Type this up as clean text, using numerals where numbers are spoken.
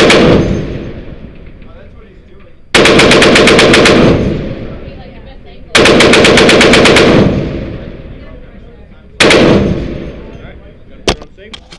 that's what he's doing. Alright, gotta put it on safe.